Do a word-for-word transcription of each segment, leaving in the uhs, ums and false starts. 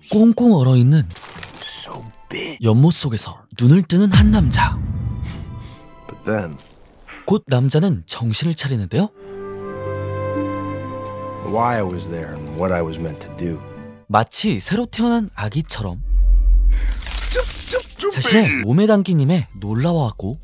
꽁꽁 얼어있는 연못 속에서 눈을 뜨는 한 남자. 곧 남자는 정신을 차리는데요. Why I was there and what I was meant to do. 마치 새로 태어난 아기처럼 자신의 몸에 담긴 힘에 놀라워하고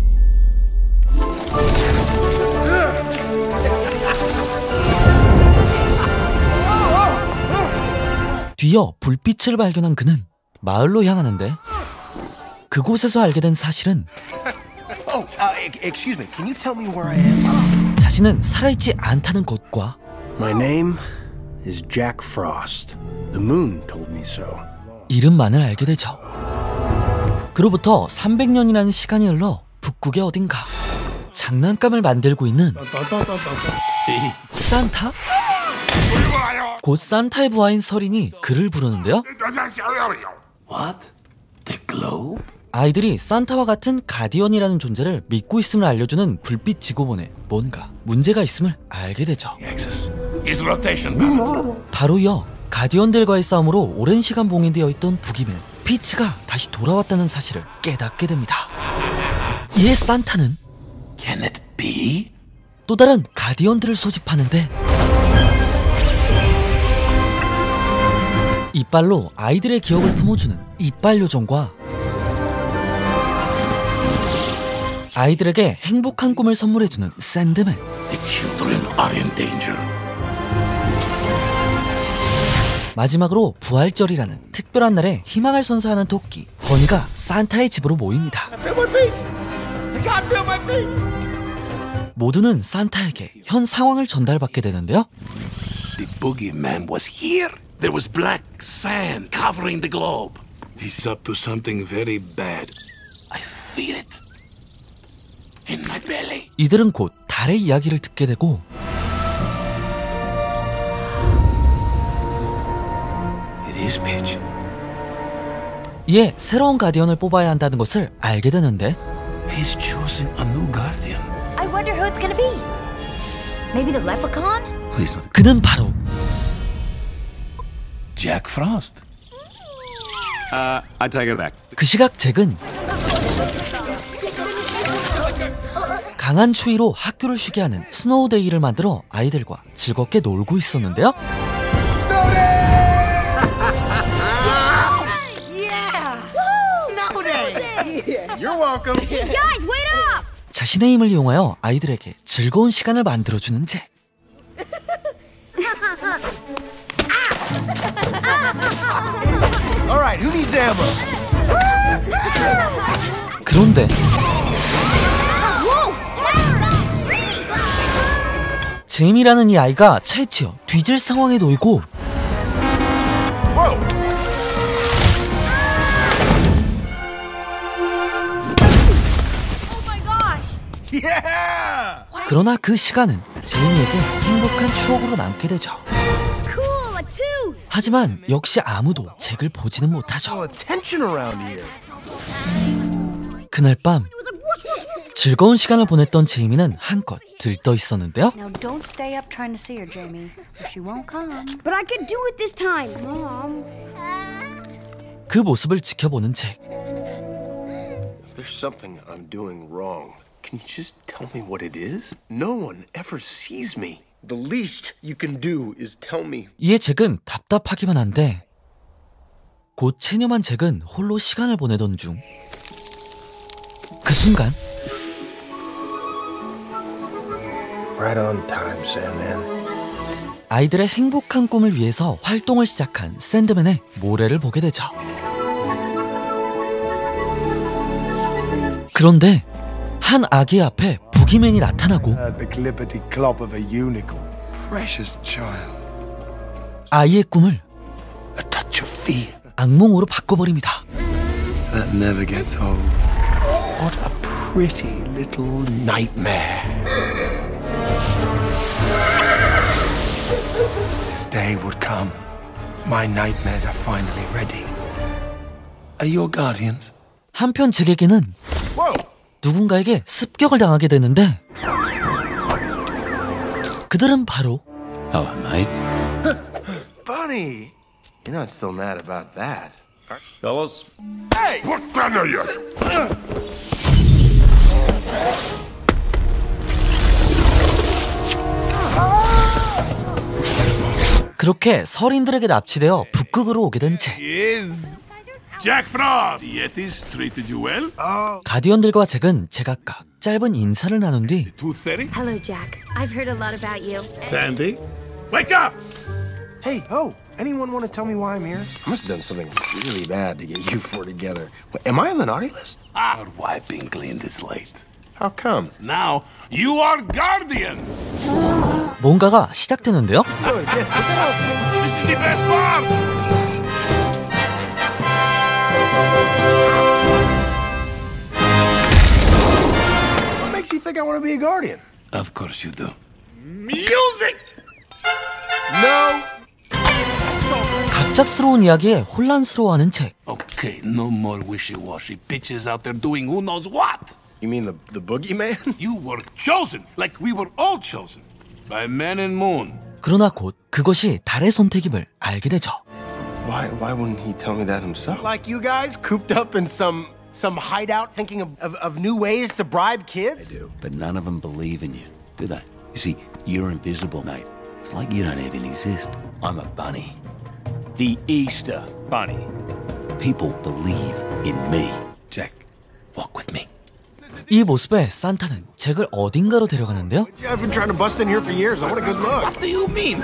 뒤어 불빛을 발견한 그는 마을로 향하는데 그곳에서 알게 된 사실은 Oh, uh, excuse me. Can you tell me where I am? 자신은 살아있지 않다는 것과 My name is Jack Frost. The moon told me so. 이름만을 알게 되죠. 그로부터 삼백 년이라는 시간이 흘러 북극의 어딘가 장난감을 만들고 있는 산타? 곧 산타의 부하인 서린이 그를 부르는데요. What? The globe? 아이들이 산타와 같은 가디언이라는 존재를 믿고 있음을 알려주는 불빛 지구본에 뭔가 문제가 있음을 알게 되죠. 바로 이어 가디언들과의 싸움으로 오랜 시간 봉인되어 있던 북이맨 피츠가 다시 돌아왔다는 사실을 깨닫게 됩니다. 이에 산타는 Can it be? 또 다른 가디언들을 소집하는데 이빨로 아이들의 기억을 품어주는 이빨 요정과 아이들에게 행복한 꿈을 선물해주는 샌드맨. The children are in danger. 마지막으로 부활절이라는 특별한 날에 희망을 선사하는 토끼 버니가 산타의 집으로 모입니다. 모두는 산타에게 현 상황을 전달받게 되는데요. The boogeyman was here. There was black sand covering the globe. He's up to something very bad. I feel it in my belly. 이들은 곧 달의 이야기를 듣게 되고 It is pitch. 이에 새로운 가디언을 뽑아야 한다는 것을 알게 되는데 He's choosing a new guardian. I wonder who it's gonna be. Maybe the leprechaun? Please not. 그는 바로 Jack Frost. Uh, I take it back. 그 시각 잭은 강한 추위로 학교를 쉬게 하는 스노우데이를 만들어 아이들과 즐겁게 놀고 있었는데요. You're welcome. Guys, wait up! 자신의 힘을 이용하여 아이들에게 즐거운 시간을 만들어주는 잭. All right, who needs ammo? 그런데 제임이라는 이 아이가 차에 치여 뒤질 상황에 놓이고 Yeah! 그러나 그 시간은 제임이에게 행복한 추억으로 남게 되죠. Cool, a tooth! 하지만 역시 아무도 잭을 보지는 못하죠. No attention around here. 그날 밤 즐거운 시간을 보냈던 제이미는 한껏 들떠 있었는데요. Now don't stay up trying to see her, Jamie, or she won't come. But I can do it this time, Mom. 그 모습을 지켜보는 잭. If there's something I'm doing wrong, can you just tell me what it is? No one ever sees me. The least you can do is tell me. 이에 잭은 답답하기만 한데 곧 체념한 잭은 홀로 시간을 보내던 중 그 순간 Right on time, Sandman. 아이들의 행복한 꿈을 위해서 활동을 시작한 샌드맨의 모래를 보게 되죠. 그런데 한 아기 앞에 부기맨이 나타나고 Uh, the clippity clop of a unicorn. Precious child. 아이의 꿈을 A touch of fear. 악몽으로 바꿔버립니다. That never gets old. What a pretty little nightmare. This day would come. My nightmares are finally ready. Are your guardians? 한편 잭에게는 Whoa! 누군가에게 습격을 당하게 되는데 그들은 바로 Hello, mate. Bunny, You're not still mad about that. Fellas, 그렇게 서린들에게 납치되어 북극으로 오게 된 잭. Is Jack Frost. The Yetis treated you well? 가디언들과 잭은 제각각 짧은 인사를 나눈 뒤 Tooth Fairy? Hello, Jack. I've heard a lot about you. Sandy? Wake up! Hey, oh, anyone want to tell me why I'm here? I must have done something really bad to get you four together. Wait, am I on the naughty list? Our wiping clean this late. How come? Now you are guardian. 뭔가가 시작되는데요. This is the best part. What makes you think I want to be a guardian? Of course you do. Music. No. 갑작스러운 이야기에 혼란스러워하는 잭. Okay, no more wishy-washy bitches out there doing who knows what. You mean the the boogeyman? You were chosen, like we were all chosen, by man and moon. 그러나 곧 그것이 달의 선택임을 알게 되죠. Why why wouldn't he tell me that himself? Like you guys cooped up in some some hideout thinking of, of, of new ways to bribe kids? I do. But none of them believe in you, do they? You see, you're invisible, mate. It's like you don't even exist. I'm a bunny. The Easter Bunny. People believe in me. Jack, walk with me. 이 모습에 산타는 잭을 어딘가로 데려가는데요. I've been trying to bust in here for years. I want a good look. What do you mean?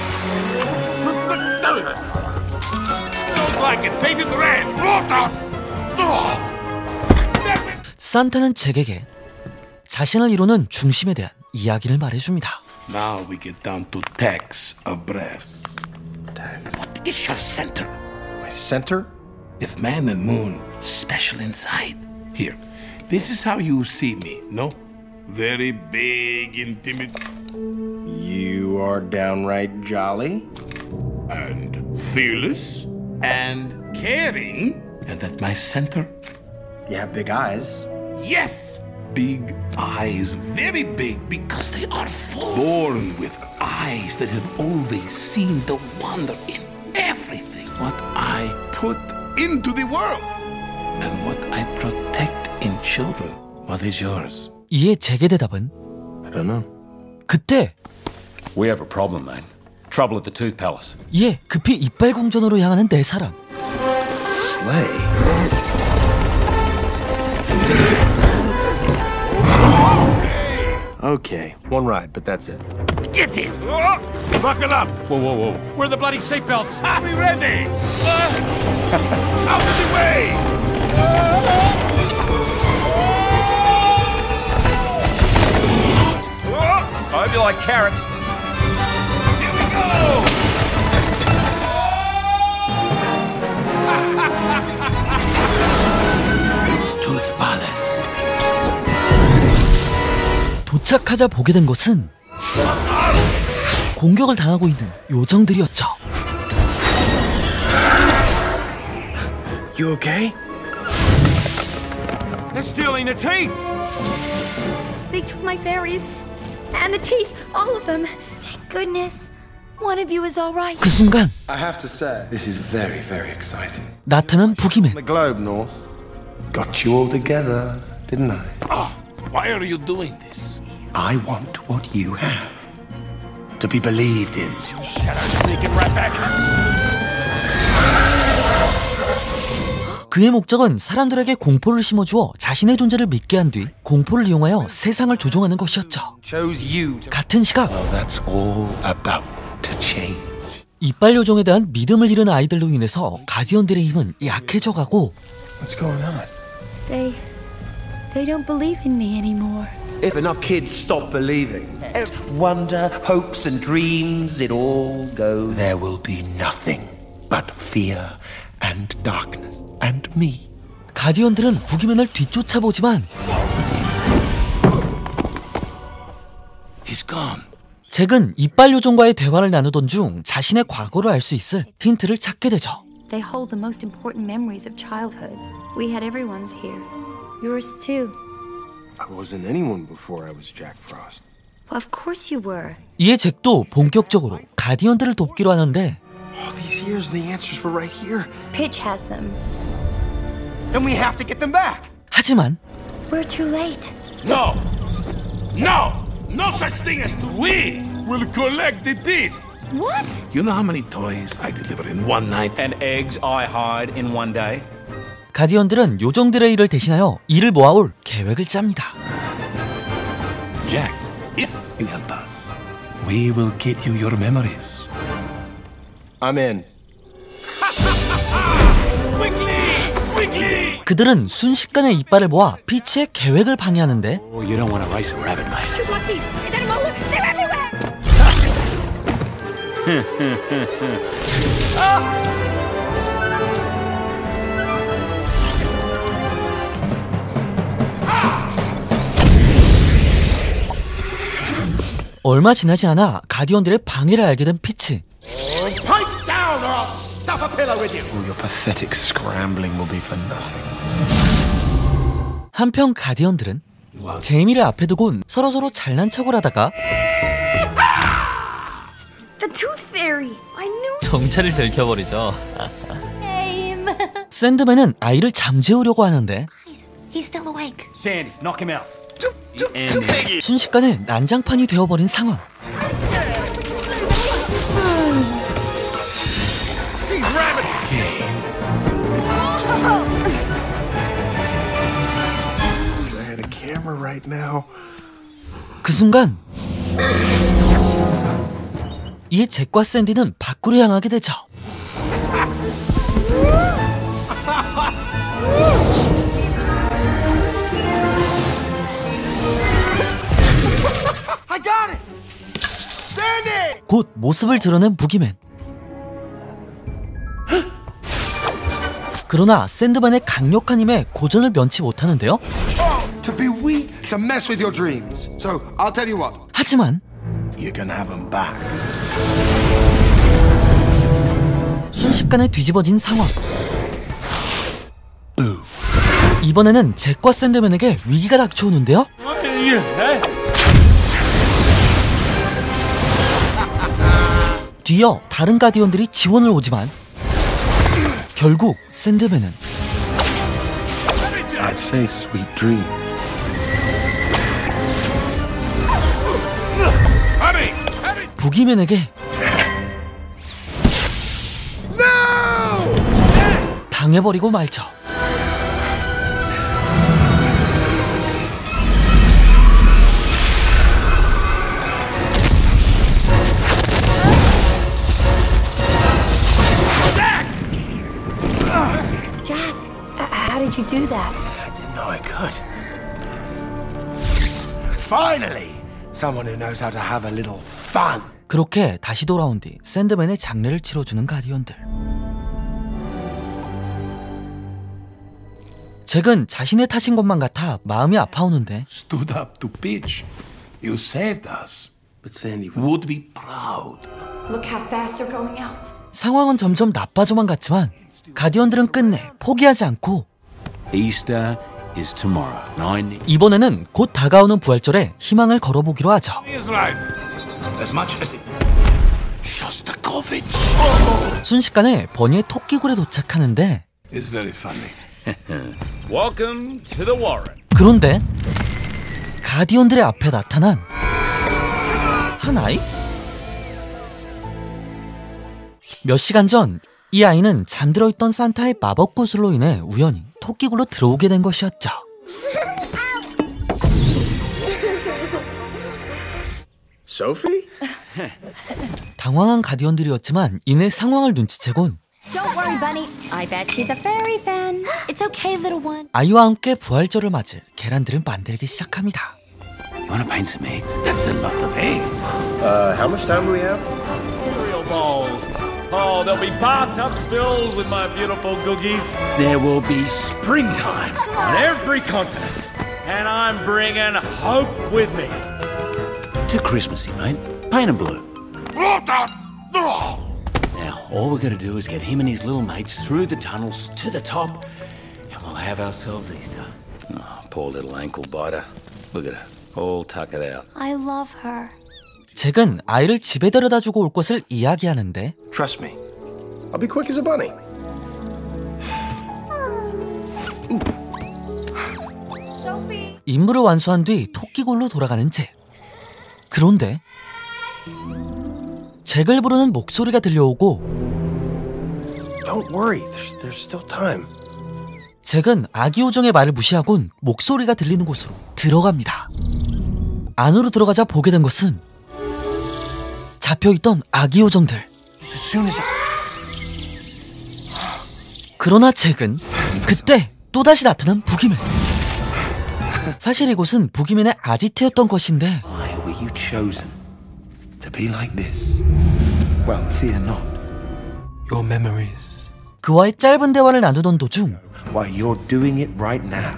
Don't like it. Painted red. 산타는 잭에게 자신을 이루는 중심에 대한 이야기를 말해줍니다. Now we get down to tax of brass. What is your center? My center? If man and moon, special inside. Here, this is how you see me, no? Very big, intimate, You are downright jolly. and fearless, and caring. And at my center, You have big eyes. yes, big eyes, very big, because they are full. Born with eyes that have always seen the wonder in everything. What I put into the world, and what I protect in children. What is yours? 이에 잭의 대답은 I don't know. 그때 we have a problem, man. Trouble at the Tooth Palace. 이에 급히 이빨 궁전으로 향하는 네 사람. Slay. Okay, one ride, but that's it. Get in! Buckle up! Whoa, whoa, whoa. Where are the bloody seatbelts? Are we ready? Out of the way! I hope you like carrots. Here we go! Tooth Palace. 도착하자 보게 된 것은 공격을 당하고 있는 요정들이었죠. You okay? They're stealing the teeth. They took my fairies and the teeth, all of them. Thank goodness. One of you is all right. 그 순간 I have to say, this is very, very exciting. 나타난 부기맨. The globe, North. Got you all together, didn't I? Oh, why are you doing this? I want what you have. To be believed in. Shadow sneaking right back. 그의 목적은 사람들에게 공포를 심어주어 자신의 존재를 믿게 한 뒤 공포를 이용하여 세상을 조종하는 것이었죠. Chose you to... 같은 시각 That's all about to change. 이빨 요정에 대한 믿음을 잃은 아이들로 인해서 가디언들의 힘은 약해져 가고 What's going on? They, they don't believe in me anymore. If enough kids stop believing, wonder, hopes and dreams, it all goes. There will be nothing but fear and darkness and me. 가디언들은 부기맨을 뒤쫓아보지만 He's gone. 잭은 이빨 요정과의 대화를 나누던 중 자신의 과거를 알 수 있을 힌트를 찾게 되죠. They hold the most important memories of childhood. We had everyone's here. Yours too. I wasn't anyone before I was Jack Frost. Well, of course you were. 이에 잭도 본격적으로 가디언들을 돕기로 하는데 All these years and the answers were right here. Pitch has them. Then we have to get them back. 하지만 We're too late. No! No! No such thing as to we will collect the teeth. What? You know how many toys I deliver in one night? And eggs I hide in one day. 가디언들은 요정들의 일을 대신하여 이를 모아올 계획을 짭니다. Jack, if you help us, we will get you your memories. I'm in. Quickly! Quickly! 그들은 순식간에 이빨을 모아 피치의 계획을 방해하는데 Oh, you don't want to race a rabbit, mate. Two Foxies! Is that a molar? They're everywhere! 얼마 지나지 않아 가디언들의 방해를 알게 된 피치. Pipe down or I'll stuff a pillow with you! All your pathetic scrambling will be for nothing. 한편 가디언들은 제이미를 앞에 두고 서로서로 잘난 척을 하다가 The Tooth Fairy! I knew 정체를 들켜버리죠. name! 샌드맨은 아이를 잠재우려고 하는데 He's still awake. Sandy, knock him out. And 순식간에 난장판이 되어버린 상황. I had a camera right now. 그 순간 이에 잭과 샌디는 밖으로 향하게 되죠. I got it! Sandy! 곧 모습을 드러낸 부기맨. 그러나 샌드맨의 강력한 힘에 고전을 면치 못하는데요. To be weak, to mess with your dreams. So, I'll tell you what. 하지만 You're gonna have them back. 순식간에 뒤집어진 상황. 이번에는 잭과 샌드맨에게 위기가 닥쳐오는데요. 뒤이어 다른 가디언들이 지원을 오지만 결국 샌드맨은 I'd say sweet dream. 부기맨에게 당해버리고 말죠. Jack, how did you do that? I didn't know I could. Finally! Someone who knows how to have a little fun. 그렇게 다시 돌아온 뒤 샌드맨의 장례를 치러주는 가디언들. 잭은 자신의 탓인 것만 같아 마음이 아파오는데 Stood up to pitch. You saved us. But Sandy Would be proud. Look how fast they're going out. 상황은 점점 나빠져만 갔지만 가디언들은 끝내 포기하지 않고 Easter is tomorrow. Nine. 이번에는 곧 다가오는 부활절에 희망을 걸어보기로 하죠. He is right. As much as it. Shostakovich 순식간에 버니의 토끼굴에 도착하는데 is very funny. welcome to the Warren. 그런데 가디언들의 앞에 나타난 한 아이? 몇 시간 전 이 아이는 잠들어 있던 산타의 마법 구슬로 인해 우연히 토끼굴로 들어오게 된 것이었죠. Sophie? 당황한 가디언들이었지만 이내 상황을 눈치채곤 Don't worry, Bunny. I bet she's a fairy fan. It's okay, little one. 아이와 함께 부활절을 맞을 계란들을 만들기 시작합니다. You want to paint some eggs? That's a lot of eggs. Uh, how much time do we have? Cereal bowls. Oh, there'll be bathtubs filled with my beautiful cookies. There will be springtime. On every continent. And I'm bringing hope with me. Too Christmassy, mate. Paint them blue. Now, all we're going to do is get him and his little mates through the tunnels to the top, and we'll have ourselves Easter. Oh, poor little ankle biter. Look at her. All tuck it out. I love her. 잭은 아이를 집에 데려다주고 올 것을 이야기하는데 Trust me, I'll be quick as a bunny. 임무를 완수한 뒤 토끼골로 돌아가는 잭. 그런데 잭을 부르는 목소리가 들려오고 Don't worry, there's, there's still time. 잭은 아기 요정의 말을 무시하곤 목소리가 들리는 곳으로 들어갑니다. 안으로 들어가자 보게 된 것은 잡혀있던 아기 요정들. 그러나 잭은 그때 또다시 나타난 부기맨. 사실 이곳은 부기맨의 아지트였던 것인데 Why were you chosen to be like this? Well, fear not. Your memories. 그와의 짧은 대화를 나누던 도중 Why, you're doing it right now.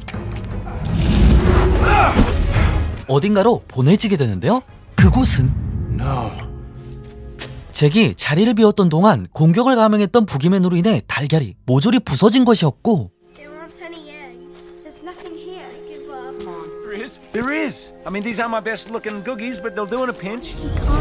어딘가로 보내지게 되는데요. 그곳은 No. 잭이 자리를 비웠던 동안 공격을 감행했던 부기맨으로 인해 달걀이 모조리 부서진 것이었고 There aren't any eggs. There's nothing here. Give up. There is. There is. I mean, these aren't my best looking googies, but they'll do in a pinch.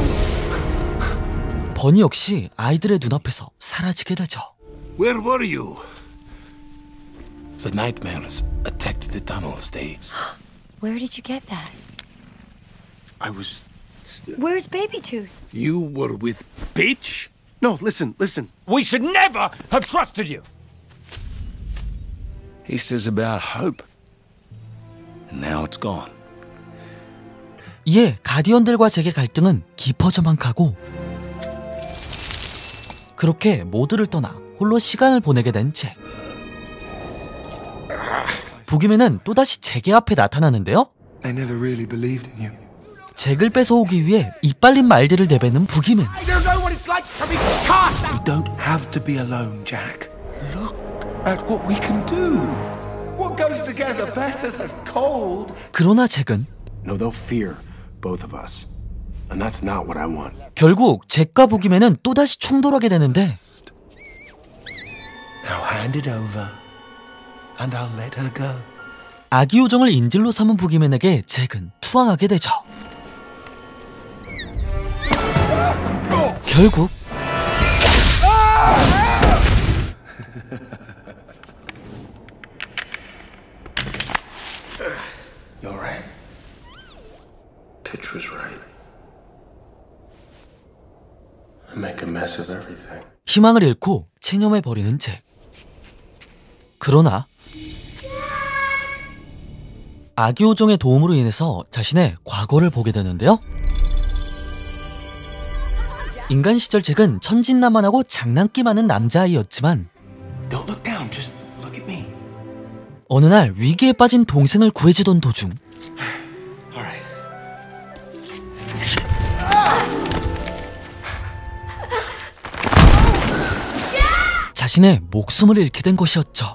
버니 역시 아이들의 눈앞에서 사라지게 되죠. Where were you? The nightmares attacked the tunnels, Days. Where did you get that? I was... Where's Baby Tooth? You were with Peach? No, listen, listen. We should never have trusted you. Easter's about hope. And now it's gone. 이에 가디언들과 잭의 갈등은 깊어져만 가고 그렇게 모두를 떠나 홀로 시간을 보내게 된 잭. 부기맨은 또다시 잭의 앞에 나타나는데요. I never really believed in you. 잭을 뺏어오기 위해 이빨린 말들을 내뱉는 부기맨. I don't know what it's like to be cast. You don't have to be alone, Jack. Look at what we can do. What goes together better than cold? 그러나 잭은 No, they'll fear both of us. And that's not what I want. 결국 잭과 부기맨은 또다시 충돌하게 되는데 Now hand it over, and I'll let her go. 아기 요정을 인질로 삼은 부기맨에게 잭은 투항하게 되죠. 결국 You're right. Pitch was right. I make a mess of everything. 희망을 잃고 체념해버리는 잭. 그러나 아기 요정의 도움으로 인해서 자신의 과거를 보게 되는데요. 인간 시절 잭은 천진난만하고 장난기 많은 남자아이였지만 Don't look down, just look at me. 어느 날 위기에 빠진 동생을 구해주던 도중 All right. 자신의 목숨을 잃게 된 것이었죠.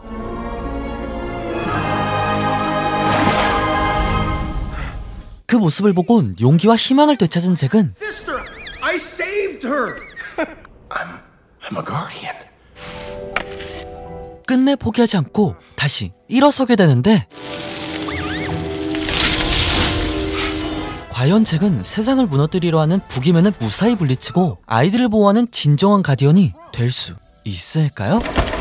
그 모습을 보곤 용기와 희망을 되찾은 잭은 Sister, I saved her. I'm, I'm a guardian. 끝내 포기하지 않고 다시 일어서게 되는데 과연 잭은 세상을 무너뜨리려 하는 부기맨을 무사히 물리치고 아이들을 보호하는 진정한 가디언이 될 수 있을까요?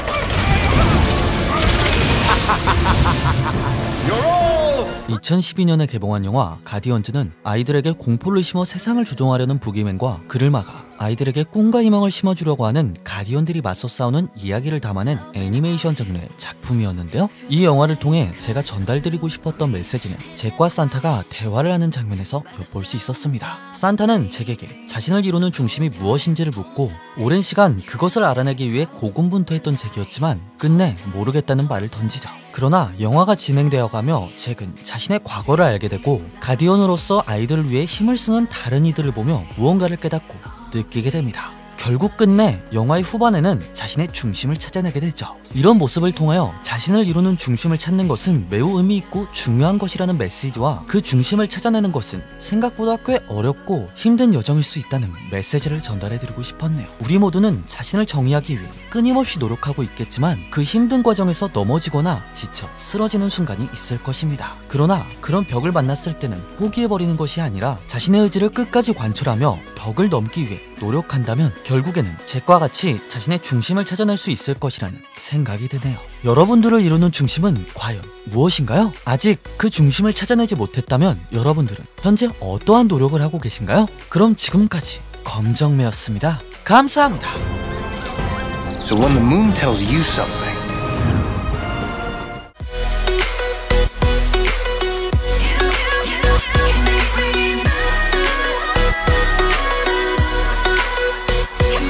이천십이 년에 개봉한 영화 가디언즈는 아이들에게 공포를 심어 세상을 조종하려는 부기맨과 그를 막아 아이들에게 꿈과 희망을 심어주려고 하는 가디언들이 맞서 싸우는 이야기를 담아낸 애니메이션 장르의 작품이었는데요. 이 영화를 통해 제가 전달드리고 싶었던 메시지는 잭과 산타가 대화를 하는 장면에서 엿볼 수 있었습니다. 산타는 잭에게 자신을 이루는 중심이 무엇인지를 묻고 오랜 시간 그것을 알아내기 위해 고군분투했던 잭이었지만 끝내 모르겠다는 말을 던지죠. 그러나 영화가 진행되어가며 잭은 자신의 과거를 알게 되고 가디언으로서 아이들을 위해 힘을 쓰는 다른 이들을 보며 무언가를 깨닫고 느끼게 됩니다. 결국 끝내 영화의 후반에는 자신의 중심을 찾아내게 되죠. 이런 모습을 통하여 자신을 이루는 중심을 찾는 것은 매우 의미있고 중요한 것이라는 메시지와 그 중심을 찾아내는 것은 생각보다 꽤 어렵고 힘든 여정일 수 있다는 메시지를 전달해드리고 싶었네요. 우리 모두는 자신을 정의하기 위해 끊임없이 노력하고 있겠지만 그 힘든 과정에서 넘어지거나 지쳐 쓰러지는 순간이 있을 것입니다. 그러나 그런 벽을 만났을 때는 포기해버리는 것이 아니라 자신의 의지를 끝까지 관철하며 벽을 넘기 위해 노력한다면 결국에는 잭과 같이 자신의 중심을 찾아낼 수 있을 것이라는 생각이 드네요. 여러분들을 이루는 중심은 과연 무엇인가요? 아직 그 중심을 찾아내지 못했다면 여러분들은 현재 어떠한 노력을 하고 계신가요? 그럼 지금까지 검정매였습니다. 감사합니다. So when the moon tells you something,